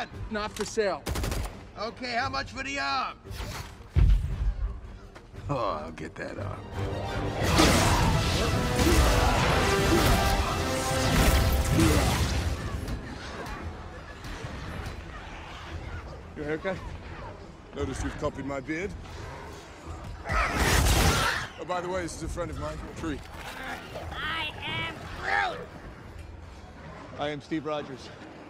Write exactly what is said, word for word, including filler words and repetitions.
gun? Not for sale. Okay, how much for the arm? Oh, I'll get that arm. Your haircut? Notice you've copied my beard. Oh, by the way, this is a friend of mine, Tree. I am Groot! I am Steve Rogers.